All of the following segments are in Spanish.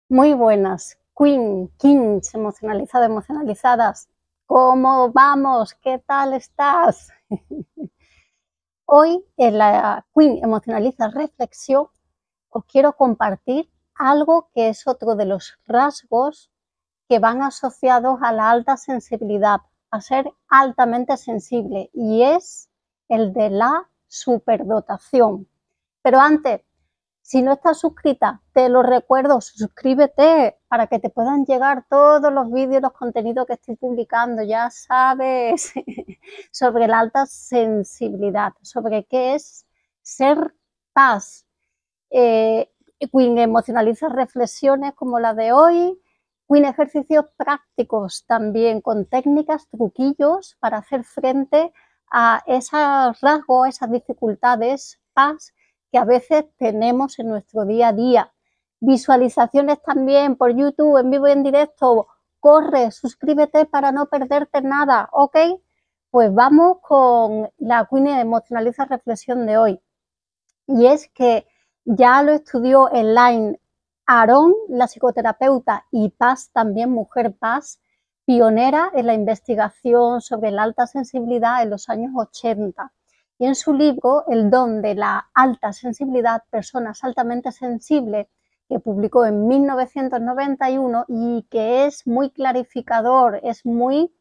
Muy buenas, Queen, Kings, emocionalizadas, emocionalizadas. ¿Cómo vamos? ¿Qué tal estás? Hoy en la Queen Emocionaliza Reflexión os quiero compartir algo que es otro de los rasgos que van asociados a la alta sensibilidad, a ser altamente sensible, y es el de la superdotación. Pero antes, si no estás suscrita, te lo recuerdo, suscríbete para que te puedan llegar todos los vídeos, los contenidos que estoy publicando, ya sabes, sobre la alta sensibilidad, sobre qué es ser paz. Queen emocionaliza reflexiones como la de hoy, Queen ejercicios prácticos también con técnicas, truquillos para hacer frente a esos rasgos, esas dificultades, paz que a veces tenemos en nuestro día a día. Visualizaciones también por YouTube, en vivo y en directo. Corre, suscríbete para no perderte nada, ¿ok? Pues vamos con la Queen Emocionaliza Reflexión de hoy. Y es que ya lo estudió online Aarón, la psicoterapeuta, y Paz, también mujer Paz, pionera en la investigación sobre la alta sensibilidad en los años 80. Y en su libro El don de la alta sensibilidad, personas altamente sensibles, que publicó en 1991 y que es muy clarificador, es muy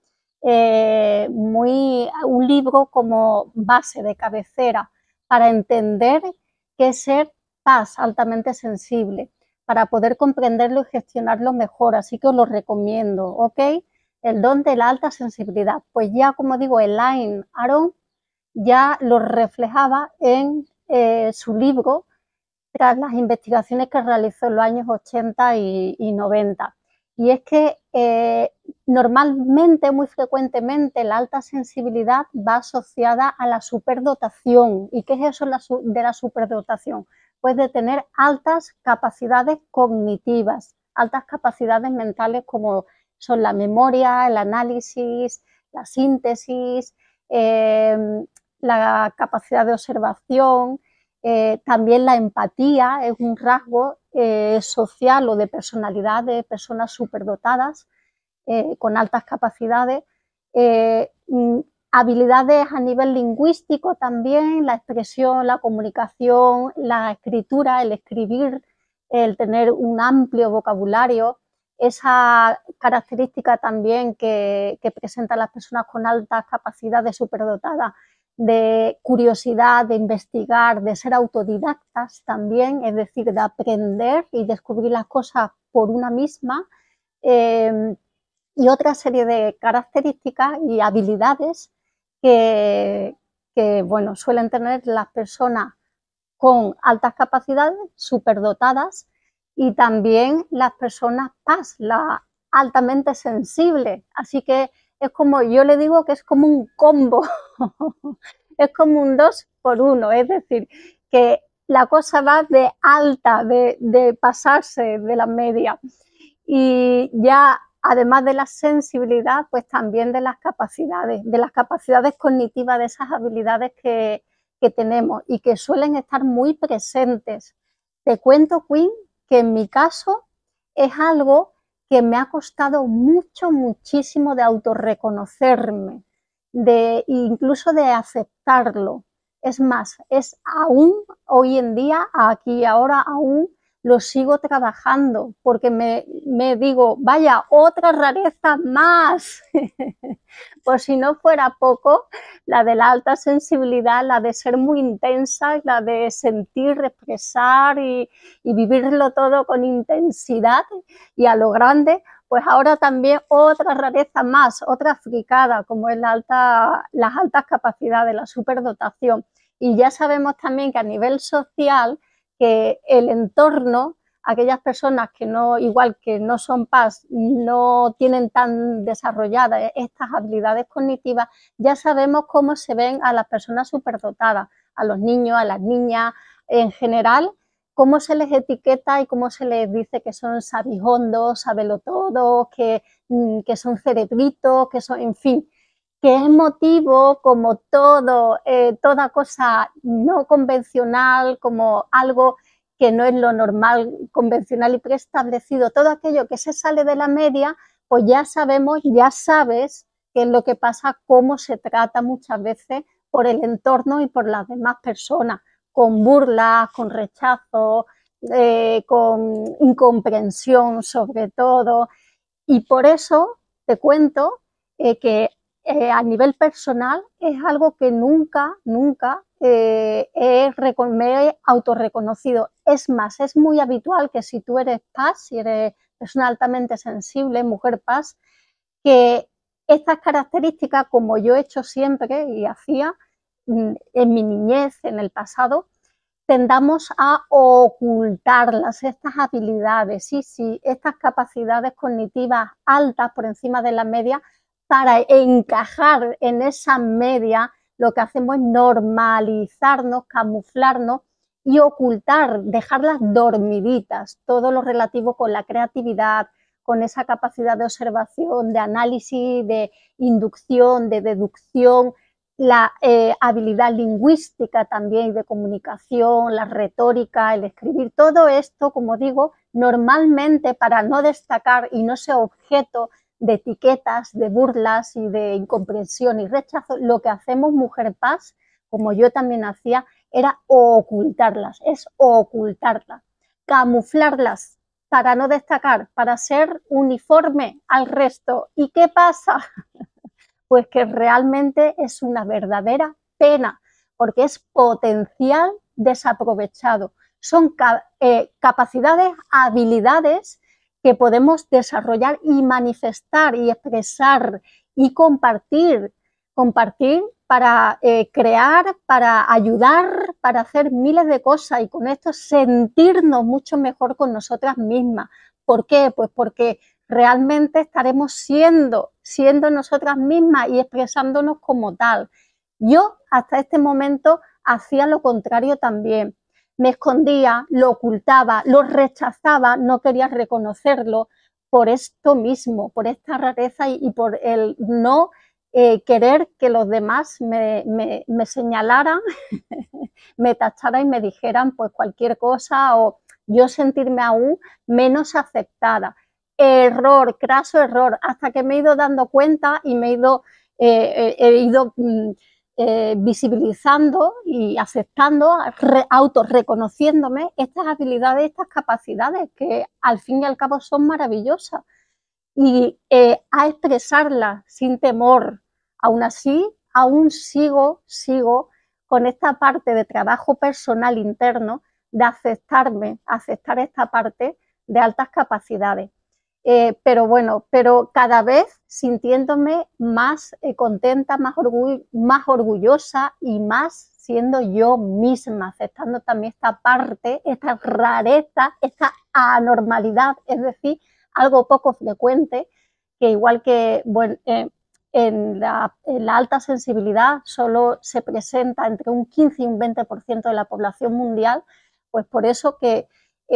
un libro como base de cabecera para entender qué es ser paz altamente sensible, para poder comprenderlo y gestionarlo mejor. Así que os lo recomiendo, ¿ok? El don de la alta sensibilidad. Pues ya, como digo, Elaine Aron ya lo reflejaba en su libro tras las investigaciones que realizó en los años 80 y 90. Y es que normalmente, muy frecuentemente, la alta sensibilidad va asociada a la superdotación. ¿Y qué es eso de la superdotación? Pues de tener altas capacidades cognitivas, altas capacidades mentales como son la memoria, el análisis, la síntesis, la capacidad de observación, también la empatía es un rasgo social o de personalidad de personas superdotadas con altas capacidades. Habilidades a nivel lingüístico también, la expresión, la comunicación, la escritura, el escribir, el tener un amplio vocabulario, esa característica también que presentan las personas con altas capacidades superdotadas de curiosidad, de investigar, de ser autodidactas también, es decir, de aprender y descubrir las cosas por una misma, y otra serie de características y habilidades que bueno, suelen tener las personas con altas capacidades, superdotadas, y también las personas paz, la altamente sensible. Así que es como, yo le digo que es como un combo, es como un 2 por 1, es decir, que la cosa va de alta, de pasarse de la media. Y ya, además de la sensibilidad, pues también de las capacidades cognitivas, de esas habilidades que tenemos y que suelen estar muy presentes. Te cuento, Queen, que en mi caso es algo que me ha costado mucho, muchísimo de autorreconocerme, de incluso de aceptarlo. Es más, es aún hoy en día, aquí y ahora, aún lo sigo trabajando porque me digo, vaya, otra rareza más. Por si no fuera poco, la de la alta sensibilidad, la de ser muy intensa, la de sentir, expresar y vivirlo todo con intensidad y a lo grande, pues ahora también otra rareza más, otra fricada, como es las altas capacidades, la superdotación. Y ya sabemos también que a nivel social, que el entorno, aquellas personas que no, igual que no son paz, no tienen tan desarrolladas estas habilidades cognitivas, ya sabemos cómo se ven a las personas superdotadas, a los niños, a las niñas, en general, cómo se les etiqueta y cómo se les dice que son sabijondos, sabelotodos, que son cerebritos, que son, en fin, que es motivo como todo, toda cosa no convencional, como algo que no es lo normal, convencional y preestablecido, todo aquello que se sale de la media, pues ya sabemos, ya sabes qué es lo que pasa, cómo se trata muchas veces por el entorno y por las demás personas, con burlas, con rechazo, con incomprensión sobre todo. Y por eso te cuento que a nivel personal es algo que nunca me he autorreconocido. Es más, es muy habitual que si tú eres PAS, si eres persona altamente sensible, mujer PAS, que estas características, como yo he hecho siempre y hacía en mi niñez, en el pasado, tendamos a ocultarlas, estas habilidades, sí, estas capacidades cognitivas altas por encima de la media, para encajar en esa media, lo que hacemos es normalizarnos, camuflarnos y ocultar, dejarlas dormiditas, todo lo relativo con la creatividad, con esa capacidad de observación, de análisis, de inducción, de deducción, la habilidad lingüística también de comunicación, la retórica, el escribir, todo esto, como digo, normalmente para no destacar y no ser objeto de etiquetas, de burlas y de incomprensión y rechazo, lo que hacemos Mujer PAS, como yo también hacía, era ocultarlas, camuflarlas para no destacar, para ser uniforme al resto. ¿Y qué pasa? Pues que realmente es una verdadera pena, porque es potencial desaprovechado. Son capacidades, habilidades que podemos desarrollar y manifestar y expresar y compartir para crear, para ayudar, para hacer miles de cosas y con esto sentirnos mucho mejor con nosotras mismas. ¿Por qué? Pues porque realmente estaremos siendo nosotras mismas y expresándonos como tal. Yo hasta este momento hacía lo contrario también. Me escondía, lo ocultaba, lo rechazaba, no quería reconocerlo por esto mismo, por esta rareza y por el no querer que los demás me señalaran, me tacharan y me dijeran pues cualquier cosa o yo sentirme aún menos aceptada. Error, craso error, hasta que me he ido dando cuenta y me he ido visibilizando y aceptando, autorreconociéndome estas habilidades, estas capacidades que al fin y al cabo son maravillosas y a expresarlas sin temor. Aún así, aún sigo con esta parte de trabajo personal interno de aceptarme, aceptar esta parte de altas capacidades. Pero bueno, pero cada vez sintiéndome más contenta, más orgullosa y más siendo yo misma, aceptando también esta parte, esta rareza, esta anormalidad, es decir, algo poco frecuente, que igual que bueno, en la alta sensibilidad solo se presenta entre un 15 y un 20% de la población mundial, pues por eso que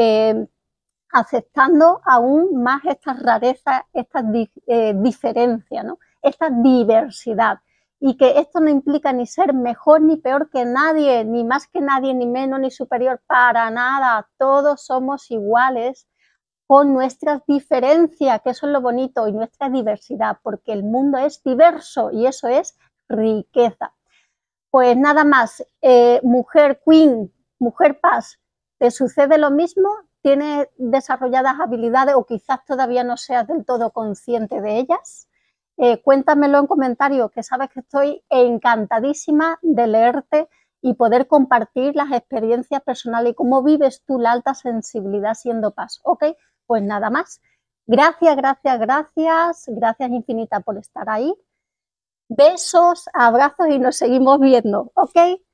aceptando aún más estas rarezas, estas diferencias, ¿no? Esta diversidad. Y que esto no implica ni ser mejor ni peor que nadie, ni más que nadie, ni menos ni superior, para nada. Todos somos iguales con nuestras diferencias, que eso es lo bonito, y nuestra diversidad, porque el mundo es diverso y eso es riqueza. Pues nada más, mujer queen, mujer paz, ¿te sucede lo mismo? ¿Tienes desarrolladas habilidades o quizás todavía no seas del todo consciente de ellas? Cuéntamelo en comentarios, que sabes que estoy encantadísima de leerte y poder compartir las experiencias personales y cómo vives tú la alta sensibilidad siendo paz, ¿ok? Pues nada más. Gracias infinitas por estar ahí. Besos, abrazos y nos seguimos viendo, ¿ok?